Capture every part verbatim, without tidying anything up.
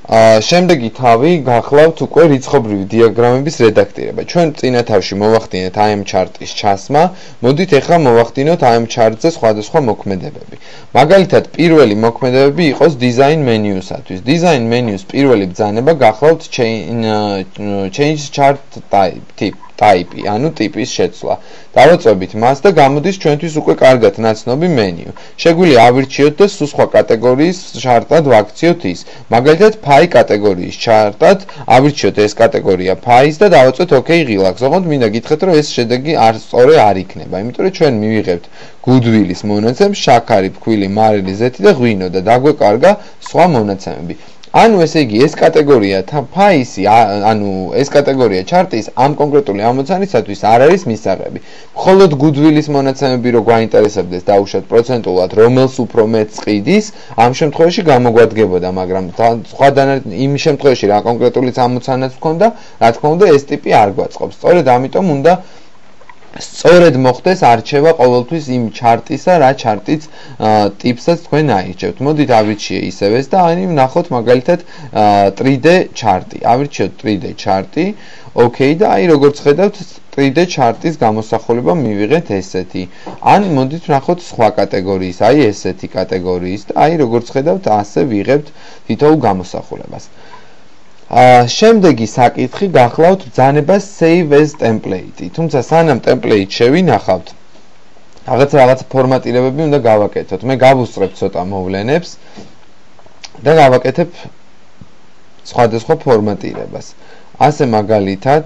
შემდეგი თავი გახლავთ უკვე რიცხობრივი დიაგრამების რედაქტირება. ჩვენ წინა თავში მოვახდინეთ აი ამ ჩარტის ჩასმა, მოდით ახლა მოვახდინოთ აი ამ ჩარტზე სხვადასხვა მოქმედებები. მაგალითად, პირველი მოქმედებები იყოს დიზაინ მენიუსათვის. დიზაინ მენიუს პირველი ბრძანება გახლავთ change chart type ტაიპი, ანუ ტიპის შეცვლა. დავაწვევით მას და გამოდის ჩვენთვის უკვე კარგად ნაცნობი მენიუ. შეგვიძლია ავირჩიოთ და სულ სხვა კატეგორიის ჩარტად ვაქციოთ ის. მაგალითად, ფაი კატეგორიის ჩარტად ავირჩიოთ ეს კატეგორია ფაის და დავაწვევთ OK ღილაკს. ოღონდ მინდა გითხრათ, რომ ეს შედეგი არ სწორი არ იქნება, იმიტომ რომ ჩვენ მივიღებთ გუდვილის მონაცემს, შაქარი, ფქვილი, მარილი, ზეთი და ღვინო და დაგვეკარგა სხვა მონაცემები. ანუ ესე იგი ეს კატეგორია ფაისი, ანუ ეს კატეგორია ჩარტის ამ კონკრეტული ამოცანისათვის არ არის მისაღები. მხოლოდ გუდვილის მონაცემები რო გვაინტერესებდეს დაუშვათ პროცენტულად, რომელს უფრო მეტს ყიდის, ამ შემთხვევაში გამოგვადგებოდა, მაგრამ სხვა იმ შემთხვევაში რა კონკრეტული ამოცანაც გქონდა, რა თქმა უნდა ეს ტიპი არ გვაწყობს. სწორედ ამიტომ უნდა სწორედ მოხდეს არჩევა ყოველთვის იმ ჩარტისა, რა ჩარტის ტიპსაც თქვენ აირჩევთ. მოდით ავირჩიე ისევ ეს და აი ვნახოთ მაგალითად three D ჩარტი. ავირჩიოთ three D ჩარტი, OK და აი როგორც ხედავთ three D ჩარტის გამოსახულება მივიღეთ ესეთი. ან მოდით ვნახოთ სხვა კატეგორიის, აი ესეთი კატეგორიის და აი როგორც ხედავთ ასე ვიღებთ თითოეულ გამოსახულებას. შემდეგი საკითხი გახლავთ ბრძანებას save as template. თუმცა სანამ template შევინახავთ, რაღაც რაღაც ფორმატირებები უნდა გავაკეთოთ. მე გავუსწრებ ცოტა მოვლენებს და გავაკეთებ სხვადასხვა ფორმატირებას. ასე მაგალითად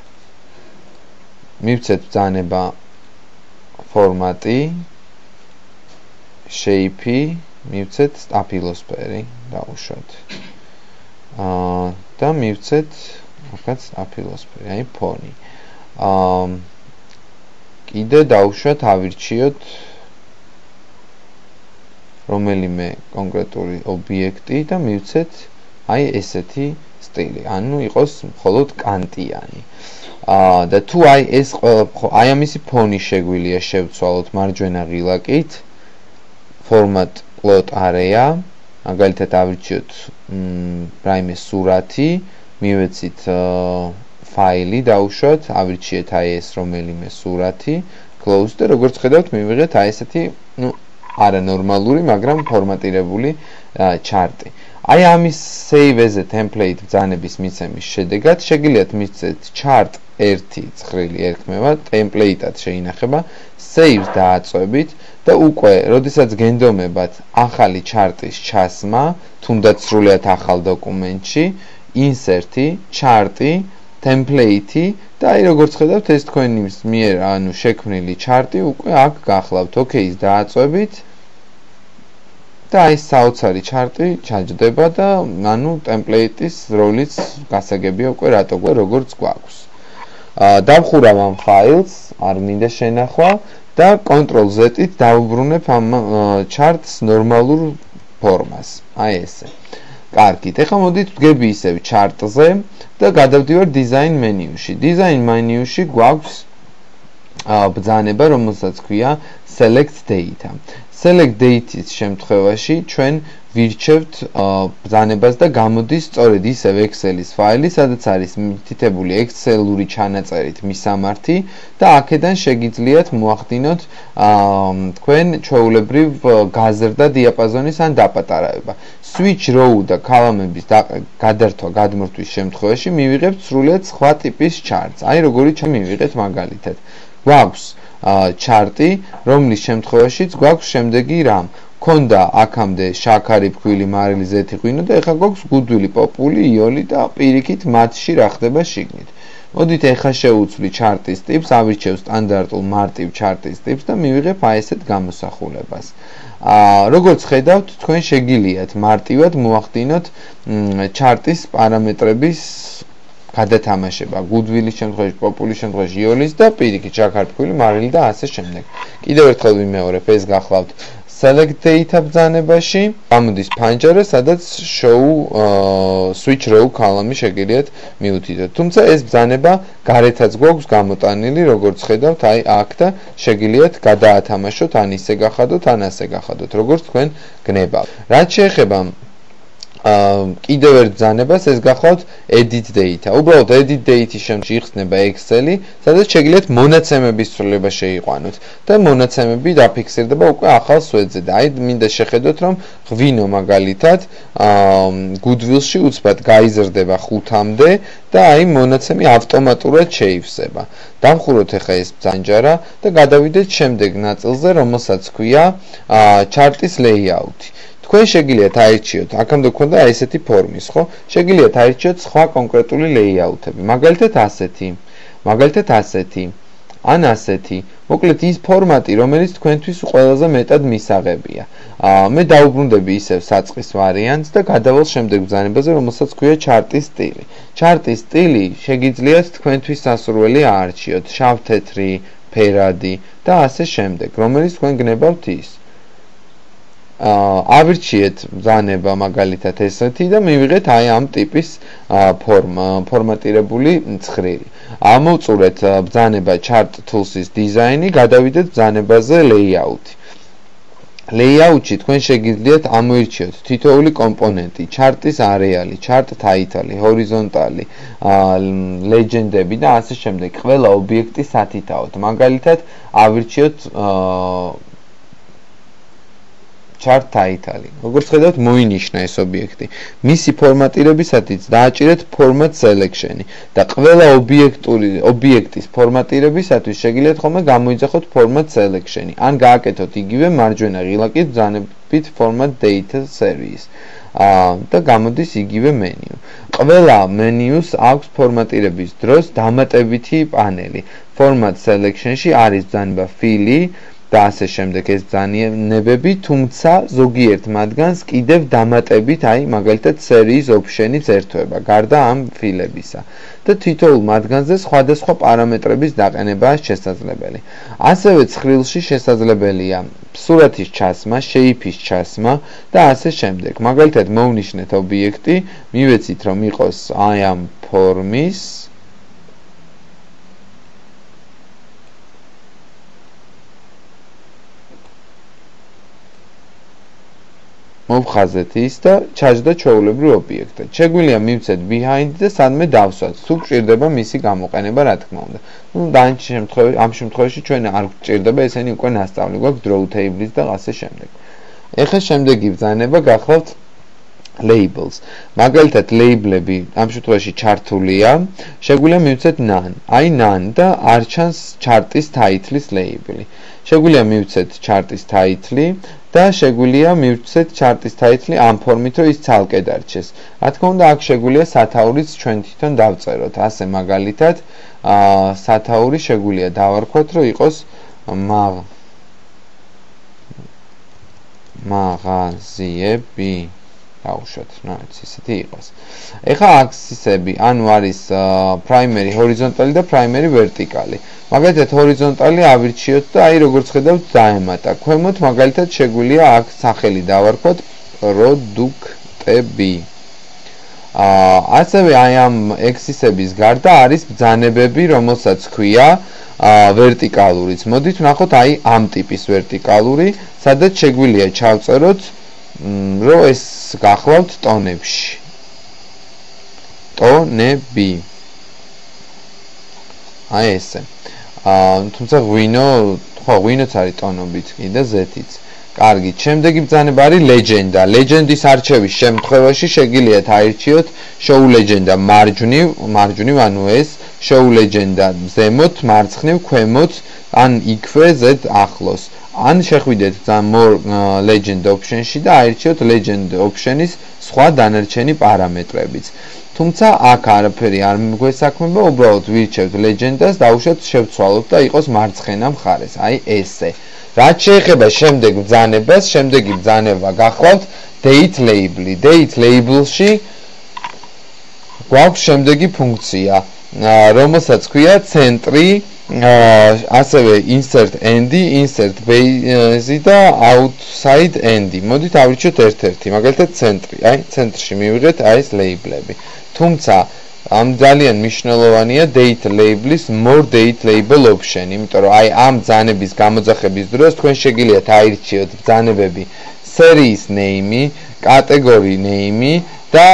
მივცეთ ბრძანება ფორმატი, shape, მივცეთ სტაფილოსფერი, დავუშვათ. აა და მივცეთ მაგაც აფილოსფერი, აი ფონი. აა კიდე დავუშვათ ავირჩიოთ რომელიმე კონკრეტული ობიექტი და მივცეთ აი ესეთი სტილი, ანუ იყოს მხოლოდ კანტიანი. აა და თუ აი ეს აი ამისი ფონი შეგვიძლია შევცვალოთ მარჯვენა ღილაკით, format plot area, მაგალითად ავირჩიოთ რაიმე სურათი, მივეცით ფაილი დავუშვათ, ავირჩიეთ აი ეს რომელიმე სურათი, close და როგორც ხედავთ მივიღეთ აი ესეთი, ნუ არანორმალური, მაგრამ ფორმატირებული ჩარტი. აი ამის save as a template ბრძანების მიცემის შედეგად შეგიძლიათ მისცეთ chart ერთი ცხრილი ერქმევა, template-ად შეინახება, save დააწვევით და უკვე, როდესაც გენდომებათ ახალი ჩარტის ჩასმა, თუნდაც სრულიად ახალ დოკუმენტში, insert-ი, chart-ი, template-ი და აი როგორც ხედავთ ეს თქვენი მიერ ანუ შექმნილი ჩარტი უკვე აქ გახლავთ. OK-ს დააწვევით და აი საოცარი ჩარტი ჩაჯდება და ანუ template-ის როლიც გასაგებია უკვე რატო როგორც გვაქვს. დავხურავ ამ ფაილს, არ მინდა შენახვა და control Z-ით დავუბრუნებ ამ ჩარტს ნორმალურ ფორმას. აი ესე. კარგით, ეხლა მოდით ვდგები ისევ ჩარტზე და გადავდივარ design menu-ში. design menu-ში გვაქვს ბრძანება, რომელსაც ქვია select data. select data-ის შემთხვევაში ჩვენ ვირჩევთ ბრძანებას და გამოდის სწორედ ისევ Excel-ის ფაილი, სადაც არის მითითებული Excel-ური ჩანაწერით მისამართი და აქედან შეგიძლიათ მოახდინოთ თქვენ ჩვეულებრივ გაზრდა დიაპაზონის ან დაპატარავება. switch row და კოლონების გადართვა გადმორთვის შემთხვევაში მივიღებთ სრულიად სხვა ტიპის ჩარტს. აი როგორი მივიღეთ მაგალითად. გვაქვს ჩარტი, რომლის შემთხვევაშიც გვაქვს შემდეგი რამ. ქონდა აქამდე შაქარი, ფქვილი, მარილი, ზეთი, ღვინო და ეხლა გვაქვს გუდვილი, პოპული, იოლი და პირიქით მათში რა ხდება შიგნით. მოდით ეხლა შევუცვლი ჩარტის ტიპს, ავირჩევ სტანდარტულ მარტივ ჩარტის ტიპს და მივიღებ აი ესეთ გამოსახულებას. აა როგორც ხედავთ, თქვენ შეგიძლიათ მარტივად მოახდინოთ ჩარტის პარამეტრების გადათამაშება, გუდვილის შემთხვევაში, პოპულის შემთხვევაში, იოლის და პირიქით შაქარი, ფქვილი, მარილი და ასე შემდეგ. კიდევ ერთხელ ვიმეორებ, ეს გახლავთ select data ბრძანებაში, გამოდის ფანჯარა, სადაც show switch row კოლონი შეგიძლიათ მიუთითოთ. თუმცა ეს ბრძანება გარეთაც გვაქვს გამოტანილი, როგორც ხედავთ, აი აქ და შეგიძლიათ გადაათამაშოთ, ან ისე გახადოთ, ან ასე გახადოთ, როგორც თქვენ გნებავთ. რაც შეეხება კიდევ ერთ ბრძანებას ეს გახლავთ edit data. უბრალოდ edit data-ის შემდგომ იხსნება Excel-ი, სადაც შეგიძლიათ მონაცემების ცვლილება შეიყვანოთ და მონაცემები დაფიქსირდება უკვე ახალ სვეტზე. და აი მინდა შეხედოთ, რომ ღვინო მაგალითად Goodwill-ში უცბად გაიზრდება ხუთამდე და აი მონაცემი ავტომატურად შეივსება. დავხუროთ ახლა ეს ბრძანჯარა და გადავიდეთ შემდეგ ნაწილზე, რომელსაც ქვია chart-ის layout-ი. თქვენ შეგიძლიათ აირჩიოთ, აქამდე გქონდა ესეთი ფორმის, ხო? შეგიძლიათ აირჩიოთ სხვა კონკრეტული layout-ები. მაგალითად ასეთი, მაგალითად ასეთი, ან ასეთი. მოკლედ ის ფორმატი, რომელიც თქვენთვის ყველაზე მეტად მისაღებია. მე დაუბრუნდები ისევ საწყის ვარიანტს და გადავალ შემდეგ ბრძანებაზე, რომელსაც ქვია chart-ის სტილი. chart-ის სტილი შეგიძლიათ თქვენთვის სასურველი აარჩიოთ, შავ-თეთრი, ფერადი და ასე შემდეგ, რომელიც თქვენ გნებავთ ის. ავირჩიეთ ბრძანება მაგალითად ესეთი და მივიღეთ აი ამ ტიპის ფორმატირებული ცხრილი. ამოვწურეთ ბრძანება chart tools-ის დიზაინი, გადავიდეთ ბრძანებაზე layout-ი. layout-ში თქვენ შეგიძლიათ ამოირჩიოთ თითოეული კომპონენტი, chart-ის არეალი, chart title-ი, ჰორიზონტალი, legend-ები და ასე შემდეგ. ყველა ობიექტი სათითაოდ. მაგალითად ავირჩიოთ chart title-ი. როგორც ხედავთ, მოინიშნა ეს ობიექტი. მისი ფორმატირებისათვის დააჭირეთ format selection-ი და ყველა ობიექტური ობიექტის ფორმატირებისათვის შეგიძლიათ ხოლმე გამოიძახოთ format selection-ი. ან გააკეთოთ იგივე მარჯვენა ღილაკით ბრძანებით format data series. და გამოდის იგივე მენიუ. ყველა მენიუს აქვს ფორმატირების დროს დამატებითი პანელი. format selection-ში არის ბრძანება fill-ი და ასე შემდეგ ეს ბრძანებები, თუმცა ზოგიერთ მათგანს კიდევ დამატებით, აი მაგალითად series option-იც ერთვება, გარდა ამ ფილებისა. და თითოეულ მათგანზე სხვადასხვა პარამეტრების დაყენებაა შესაძლებელი. ასევე ცხრილში შესაძლებელია სურათის ჩასმა, shape-ის ჩასმა და ასე შემდეგ. მაგალითად მოვნიშნეთ ობიექტი, მივეცით რომ იყოს აი ამ ფორმის მოვხაზეთ ის და ჩაჯდა ჩვეულებრივ ობიექტად. შეგვიძლია მივცეთ behind და სადმე დავსვათ. თუ გჭირდება მისი გამოყენება, რა თქმა უნდა. ნუ დანარჩენ შემთხვევაში, ამ შემთხვევაში ჩვენ არ გჭირდება, ესენი უკვე ნასწავლი გვაქვს draw table-ის და ასე შემდეგ. ეხლა შემდეგი ბრძანება გახლავთ labels. მაგალითად label-ები ამ შემთხვევაში ჩართულია, შეგვიძლია მივცეთ none. აი none და არ ჩანს chart-ის title-ის label-ი. შეგვიძლია მივცეთ chart-ის title-ი და შეგვიძლია მივცეთ chart-ის title-ი ამ ფორმით, რომ ის ცალკე დარჩეს. რა თქმა უნდა, აქ შეგვიძლია სათაურიც ჩვენ თვითონ დავწეროთ. ასე მაგალითად, სათაური შეგვიძლია დავარქვათ, რომ იყოს მაღაზიები. დავუშვათ, რაც ისეთი იყოს. ეხლა აქსისები, ანუ არის primary horizontally და primary vertically. მაგალითად horizontally ავირჩიოთ და აი როგორც ხედავთ დაემატა. ქვემოთ მაგალითად შეგვიძლია აქ სახელი დავარქვათ პროდუქტები. ასევე აი ამ ექსისების გარდა არის ბრძანებები, რომელსაც ქვია ვერტიკალურიც. მოდით ვნახოთ აი ამ ტიპის ვერტიკალური, სადაც შეგვიძლია ჩავწეროთ რომ ეს გახლავთ ტონებში. ტონები. აი ესე. თუმცა ღვინო, ხო, ღვინოც არის ტონობით კი და ზეთიც. კარგი, შემდეგი ბრძანება არის legend-ა. legend-ის არჩევის შემთხვევაში შეგიძლიათ აირჩიოთ show legend-ა მარჯვნივ, მარჯვნივ, ანუ ეს show legend-ა ზემოთ, მარცხნივ, ქვემოთ, ან იქვე ზედ ახლოს. ან შეხვიდეთ more legend option-ში და აირჩიოთ legend option-ის სხვა დანარჩენი პარამეტრებიც. თუმცა აქ არაფერი არ გვესაქმება, უბრალოდ ვირჩევთ legend-ას, დავუშვათ შევცვალოთ და იყოს მარცხენა მხარეს. აი ესე. რაც შეეხება შემდეგ ბრძანებას, შემდეგი ბრძანება გახლავთ date label-ი. date label-ში გვაქვს შემდეგი ფუნქცია, რომელსაც ქვია ცენტრი, ასევე insert end-ი, insert base-ი და outside end-ი. მოდით ავირჩიოთ ერთ-ერთი, მაგალითად ცენტრი. აი, ცენტრში მივიღეთ აი ეს label-ები. თუმცა ამ ძალიან მნიშვნელოვანია date label-ის more date label option, იმიტომ რომ აი ამ ბრძანების გამოძახების დროს თქვენ შეგიძლიათ აირჩიოთ ბრძანებები series name, category name და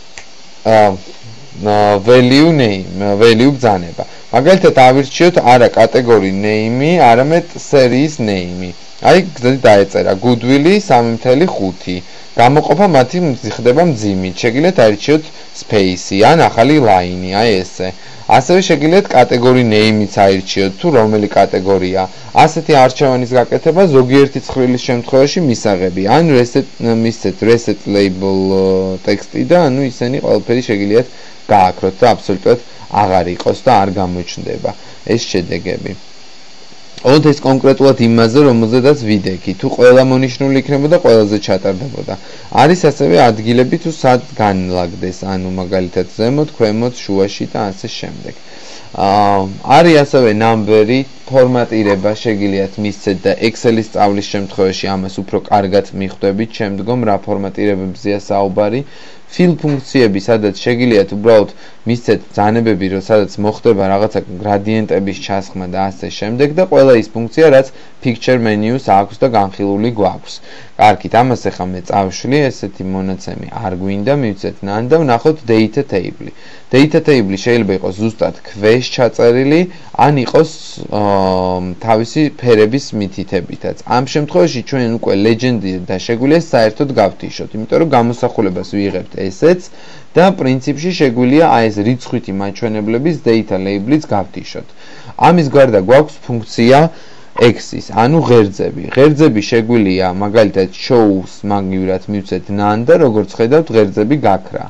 value name, value ბრძანება. მაგალითად ავირჩიოთ არა category name, არამედ series name. აი გზად დაეწერა goodwill სამი ათეული ხუთი. გამოყოფა მათი ხდება მძიმით. შეგიძლიათ აირჩიოთ space ან ახალი line, აი ესე. ასევე შეგიძლიათ category name-იც აირჩიოთ თუ რომელი კატეგორია. ასეთი არჩევანის გაკეთება ზოგიერთი ცხრილის შემთხვევაში მისაღები. ან reset მისცეთ reset label ტექსტი და ანუ ისინი ყველაფერი შეგიძლიათ გააქროთ და აბსოლუტურად აღარ იყოს და არ გამოჩნდება ეს შედეგები. Old ეს კონკრეტულად იმაზე, რომელზედაც ვიდექი, თუ ყველა მონიშნული იქნებოდა, ყველაზე ჩატარდებოდა. არის ასევე ადგილები თუ სად განლაგდეს, ანუ მაგალითად ზემოთ, ქვემოთ, შუაში და ასე შემდეგ. აა არის ასევე ნამბერი, ფორმატირება შეგიძლიათ მისცეთ და Excel-ის სწავლის შემთხვევაში ამას უფრო კარგად მიხვდებით, შემდგომ რა ფორმატირებებზეა საუბარი. Fill ფუნქციები, სადაც შეგიძლიათ უბრალოდ მისცეთ ბრძანებები, რომ სადაც მოხდება რაღაცა გრადიენტების ჩასხმა და ასე შემდეგ და ყველა ის ფუნქცია, რაც picture menu-ს აქვს და განხილული გვაქვს. კარგით, ამას ახლა მე წავშლი, ესეთი მონაცემი არ გვინდა, მივცეთ none და ვნახოთ data table. Data table შეიძლება იყოს ზუსტად ქვეშ ჩაწერილი, ან იყოს თავისი ფერების მითითებითაც. ამ შემთხვევაში ჩვენ უკვე legend-ი და შეგვიძლია საერთოდ გავთიშოთ, იმიტომ რომ გამოსახულებას ვიღებთ ესეც და პრინციპში შეგვიძლია აი ეს რიცხვითი მაჩვენებლების data label-იც გავთიშოთ. ამის გარდა გვაქვს ფუნქცია X-ის, ანუ ღერძები. ღერძები შეგვიძლია მაგალითად show-ს მაგივრად მივცეთ none და როგორც ხედავთ ღერძები გაქრა.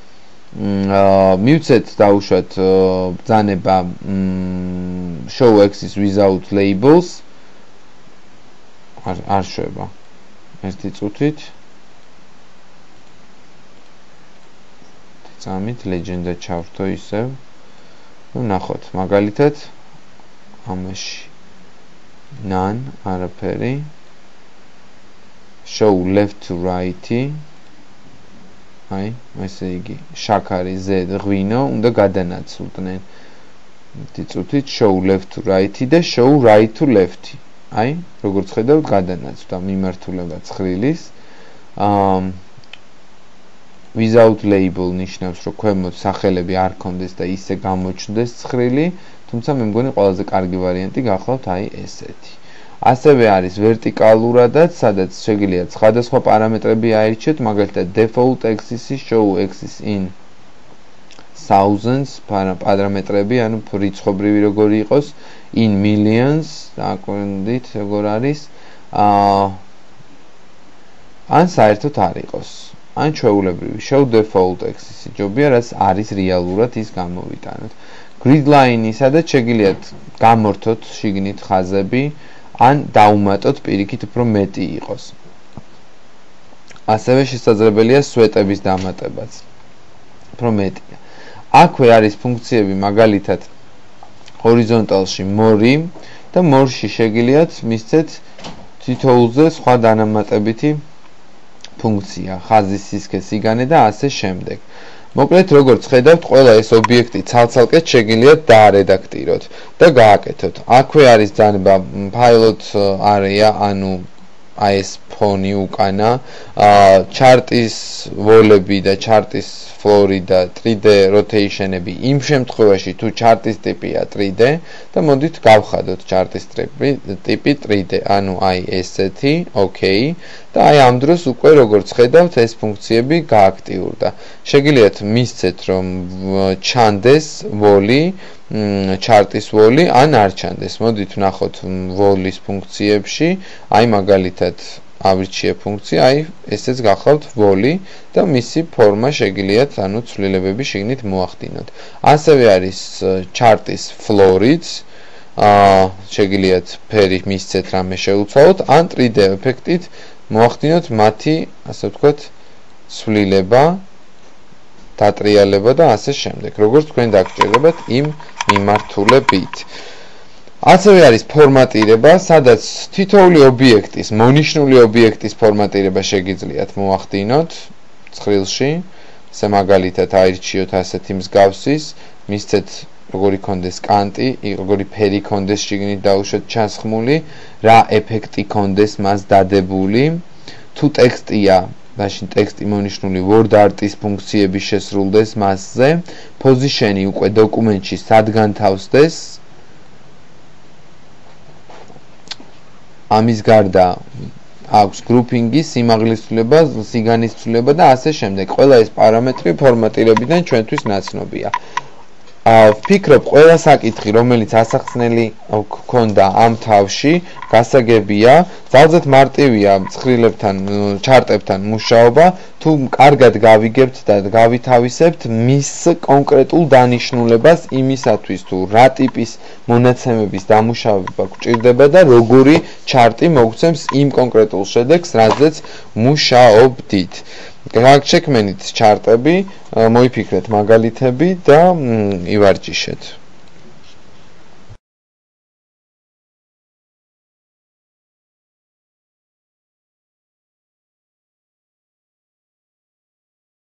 მივცეთ დაუშვათ ბრძანება show X-is without labels. არ არ შვება. ერთი წუთით. წამით legend-და ჩავრთო ისევ. ნუ ნახოთ, მაგალითად ამაში none არაფერი. Show left to right. აი, ესე იგი, შაქარი Z ღვინო უნდა გადანაცვლდნენ. ერთი წუთით show left to right და show right to left. აი, როგორც ხედავთ, გადანაცვლა მიმართულება ცხრილის. აა without label ნიშნავს, რომ ქვემოთ სახელები არ ქონდეს და ისე გამოჩნდეს ცხრილი, თუმცა მე მგონი ყველაზე კარგი ვარიანტი გახლავთ აი ესეთი. ასევე არის ვერტიკალურადაც, სადაც შეგიძლიათ სხვადასხვა პარამეტრები აირჩიოთ, მაგალითად default axis show axis in thousands პარამეტრები, ანუ რიცხვობრივი როგორი იყოს, in millions, დააკვირდით როგორ არის, აა ან საერთოდ არ იყოს. ან ჩვეულებრივი show default axis ჯობია, რაც არის რეალურად ის გამოვიტანოთ. Grid line-ი, სადაც შეგიძლიათ გამორთოთ შიგნით ხაზები, ან დაუმატოთ პირიქით უფრო მეტი იყოს. ასევე შესაძლებელია სვეტების დამატებაც. უფრო მეტია. აქვე არის ფუნქციები, მაგალითად ჰორიზონტალში more და more-ში შეგიძლიათ მისცეთ თითოეულზე სხვა დანამატებითი ფუნქცია, ხაზის სისქე, სიგანე და ასე შემდეგ. მოკლედ, როგორც ხედავთ, ყველა ეს ობიექტი ცალ-ცალკე შეგიძლიათ დაარედაქტიროთ და გააკეთოთ. აქვე არის ბრძანება pilot area, ანუ აი ეს ფონი უკანა, ჩარტის ვოლები და ჩარტის ფლორი და three D rotation-ები იმ შემთხვევაში, თუ ჩარტის ტიპია three D და მოდით გავხადოთ ჩარტის ტიპი three D, ანუ აი ესეთი, okay. და აი ამ დროს უკვე როგორც ხედავთ, ეს ფუნქციები გააქტიურდა. შეგიძლიათ მისცეთ, რომ ჩანდეს ვოლი, ჩარტის ვოლი, ან არ ჩანდეს. მოდით ვნახოთ ვოლის ფუნქციებში, აი მაგალითად ავირჩიე ფუნქცია, აი ესეც გახავთ ვოლი და მისი ფორმა შეგიძლიათ, ანუ ცვლილებები შიგნით მოახდინოთ. ასევე არის ჩარტის ფლორიც, აა შეგიძლიათ ფერი მისცეთ, რამე შეუცვალოთ, ან three D ეფექტით მოახდინოთ მათი, ასე ვთქვათ, ცვლილება, დატრიალება და ასე შემდეგ. როგორც თქვენ დაგჭირდებათ იმ მიმართულებით. ასევე არის ფორმატირება, სადაც თითოეული ობიექტის, მონიშნული ობიექტის ფორმატირება შეგიძლიათ მოახდინოთ ცხრილში. ესე მაგალითად აირჩიოთ ასეთი მსგავსის, მისცეთ როგორი კონდეს კანტი, როგორი ფერი კონდეს შიგნით დაუშვათ ჩასხმული, რა ეფექტი კონდეს მას დადებული თუ ტექსტია მაშინ ტექსტი მონიშნული word art-ის ფუნქციები შესრულდეს მასზე, position-ი უკვე დოკუმენტში სად განთავსდეს, ამის გარდა აქვს grouping-ი, სიმაღლისცვლილება, სიგანისცვლილება და ასე შემდეგ. ყველა ეს პარამეტრი ფორმატირებიდან ჩვენთვის ნაცნობია. ვფიქრობ, ყველა საკითხი, რომელიც ასახსნელი გქონდა ამ თავში, გასაგებია, ძალზედ მარტივია ცხრილებთან, ჩარტებთან მუშაობა, თუ კარგად გავიგებთ და გავითავისებთ მის კონკრეტულ დანიშნულებას იმისათვის, თუ რა ტიპის მონაცემების დამუშავება გჭირდება და როგორი ჩარტი მოგცემს იმ კონკრეტულ შედეგს, რაზეც მუშაობდით. გაგჩექმენით ჩარტები, მოიფიქრეთ მაგალითები და ივარჯიშეთ.